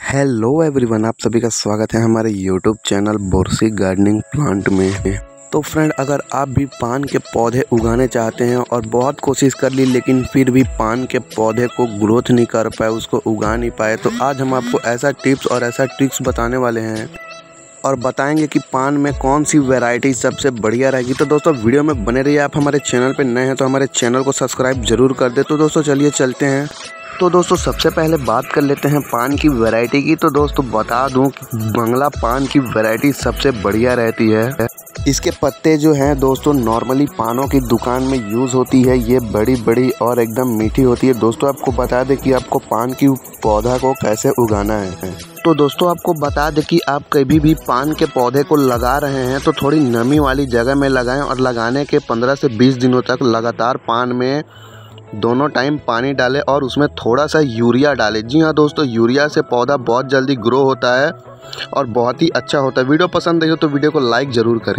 Hello everyone, आप सभी का स्वागत है हमारे यूट्यूब चैनल बोरसी गार्डनिंग प्लांट में। तो फ्रेंड, अगर आप भी पान के पौधे उगाने चाहते हैं और बहुत कोशिश कर ली लेकिन फिर भी पान के पौधे को ग्रोथ नहीं कर पाए, उसको उगा नहीं पाए, तो आज हम आपको ऐसा टिप्स और ऐसा ट्रिक्स बताने वाले हैं और बताएंगे कि पान में कौन सी वैरायटी सबसे बढ़िया रहेगी। तो दोस्तों वीडियो में बने रहिए। आप हमारे चैनल पे नए हैं तो हमारे चैनल को सब्सक्राइब जरूर कर दे। तो दोस्तों चलिए चलते हैं। तो दोस्तों सबसे पहले बात कर लेते हैं पान की वैरायटी की। तो दोस्तों बता दूं कि बंगला पान की वैरायटी सबसे बढ़िया रहती है। इसके पत्ते जो हैं दोस्तों नॉर्मली पानों की दुकान में यूज़ होती है। ये बड़ी बड़ी और एकदम मीठी होती है। दोस्तों आपको बता दें कि आपको पान की पौधा को कैसे उगाना है। तो दोस्तों आपको बता दें कि आप कभी भी पान के पौधे को लगा रहे हैं तो थोड़ी नमी वाली जगह में लगाएं और लगाने के 15 से 20 दिनों तक लगातार पान में दोनों टाइम पानी डालें और उसमें थोड़ा सा यूरिया डालें। जी हाँ दोस्तों, यूरिया से पौधा बहुत जल्दी ग्रो होता है और बहुत ही अच्छा होता है। वीडियो पसंद आई हो तो वीडियो को लाइक ज़रूर करें।